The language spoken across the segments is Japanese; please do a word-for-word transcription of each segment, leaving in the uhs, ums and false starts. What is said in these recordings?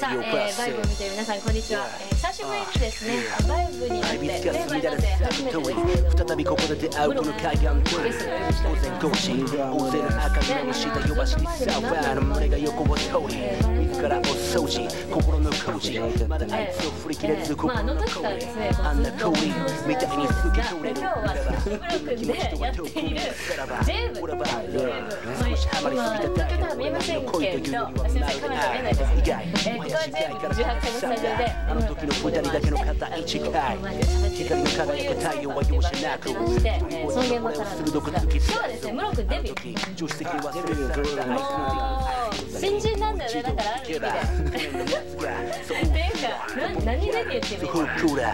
さあ、えー、バイブを見ている皆さんこんにちは、えー、久しぶりにですねバイブになってメンバーになって初めてですけれども、 再びここで出会うこの海岸とゲストをお呼びしております。 大勢の赤色の下呼ばしにサーファーの胸が横を通り自らお掃除心の工事まだあいつを振り切れず心の工事あんな氷みたいに透け通れる今日はシブロ君でやっている ジェームっていう少しハマりすぎた東京タワー見えませんけど、すみませんカメラ見えないですけど、えー、ここはジェームじゅうはちかいのスタジオであの時の二人だけの片一回光の輝く太陽は容赦なく尊厳もからなんですが、今日はですねムロ君デビュー助手席はもう新人なんだよね、だからある意味でっていうか、な何デビューっていうのはちゃんとメ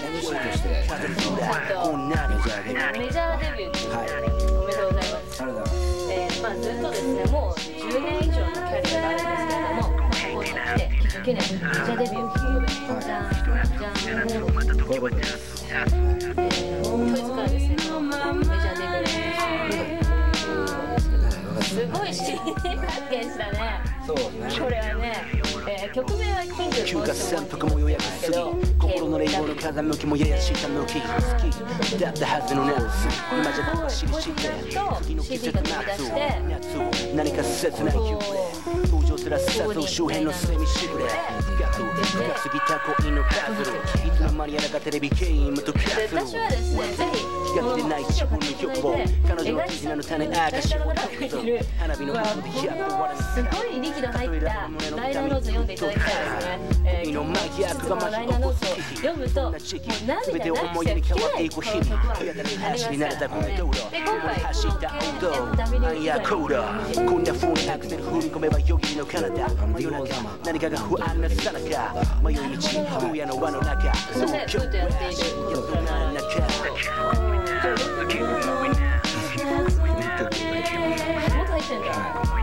ジャーデビューっていうおめでとうございます。えー、まあずっとですねもうじゅうねん以上のキャリアがあるんですけれども、ここに来てきゅうねんメジャーデビューということで、じゃんじゃんじゃんということで、えー、トイズからですねこのメジャーデビューですごい新発見したね。そうね。これはね、えー、曲名はキング休暇潜伏も予約すぎ心の霊光の風向きもやや下向き好きだったはずの夏今じゃ小走りして次の季節夏夏何か切ない夢登場すらさぞ周辺のセミしぐれガト深すぎた恋のパズルいつの間にやらかテレビゲームとキャスル私はですね、ぜひ気が気でない自分の欲望彼女の絆の種明かしを取る花火の音でやっと笑うすごい力の入ったライナーノート読んでいただきたいですね。えー、今日そのライナーノートを読むともう涙なくて聞けない曲がありますから。で、今回走った音アイアコーダーこんな風にアクセル踏み込めばよぎりの彼方真夜中何かが不安なさなか迷い道荒野の輪の中そしてフートやっている夜の中もっと入ってんだ。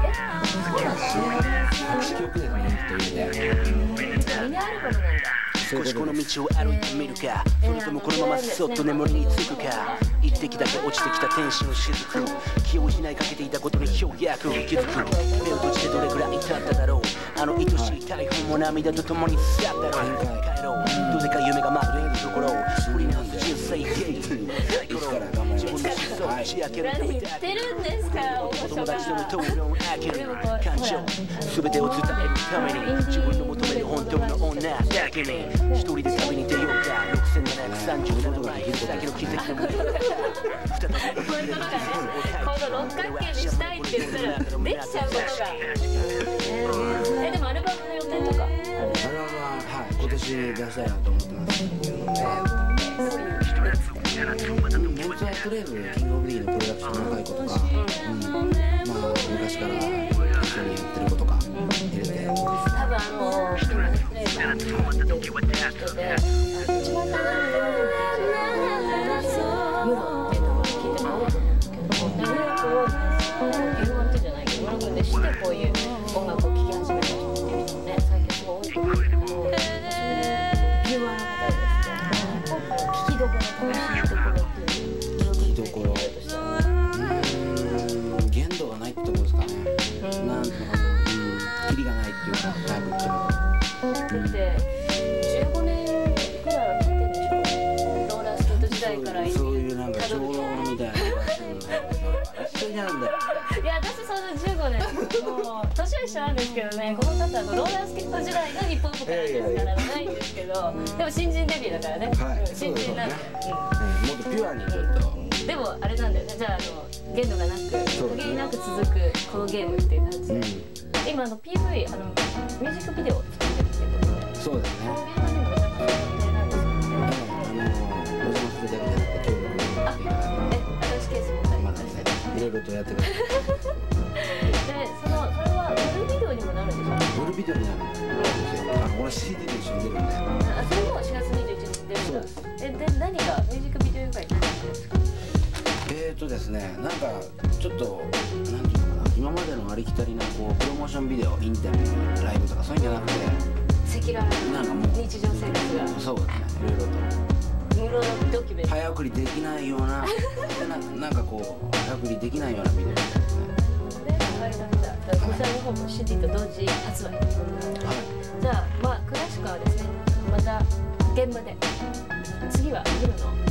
ミニアルバムなんだ。 少しこの道を歩いてみるかそれともこのままそっと眠りにつくか一滴だけ落ちてきた天使の雫気を失いかけていたことにようやく気づく目を閉じてどれくらい経っただろうあの愛しい台風も涙とともに去ったろう帰ろうどうでか夢が待っているところ振り直す人生ゲーム自分の思想を打ち明けるため何言ってるんですかお友達との討論を開ける感情全てを伝えるために自分の求める本当の女だけに一人で旅に出ようかろくせんななひゃくさんじゅうななまいだけの奇跡の胸再びこういうことがね、この六角形にしたいって言ったらできちゃうことが、えー、えでもアルバムの予定とかアルバムは、はい、今年出したいなと思ってます。メンツアートレーブキングオブリーのプロダクションの若い子とか、うんまあ昔から一緒にやってる子とか入れて多分あの今ねフレーバーっていう人で一番高いムロっていうのを聞いてもらおうと思うんですけど、ムロ君を言うわけじゃないけどムロ君でしてこういう音楽を聴き始めた人っていう人ね最近すごい多いと思うんですけど、ビューアーの方でですね聞きどころ楽しいところっていう聞きどころ限度がないってとこですかね。なんとかキリがないっていうかタイプっていうかだってじゅうごねんくらいは聴いてるでしょ。ローラースケート時代からそういうなんか長老みたいな一緒になるんだよ。 いや私そのじゅうごねんもう年は一緒なんですけどね、この方のローラースケート時代のヒップホップからですからないんですけど、でも新人デビューだからね、 はい、 新人なんで、 うん、もっとピュアにちょっとでもあれなんだよね、じゃああの限度がなく途切れなく続くこのゲームっていう感じで、うん、今の ピーブイ あのミュージックビデオを作ってるっていうことで、 そうですね。 この現場にもめちゃくちゃ有名なんですよね。 あのお邪魔するだけじゃなくて協力していただいて、 え、私ケースもありまして、 いろいろとやってください。 で、そのそれはフルビデオにもなるんでしょうか。 フルビデオになるんですよ。あのこれ シーディー と一緒に出るんで。 あ、それもしがつにじゅういちにち出るんだ。え、で何がミュージックビデオ以外に何がですか。 えーとですね、なんかちょっとなんていうのかな、今までのありきたりなこうプロモーションビデオ、インタビュー、ライブとかそういうんじゃなくて、 赤裸々ななんかもう日常生活がそうですね、いろいろと。 ムロのドキュメント早送りできないようなな、なんかこう早送りできないようなビデオみたいですね。 わかりました。こちらの方も シーディー と同時発売。はい。じゃあ現場で次はお昼の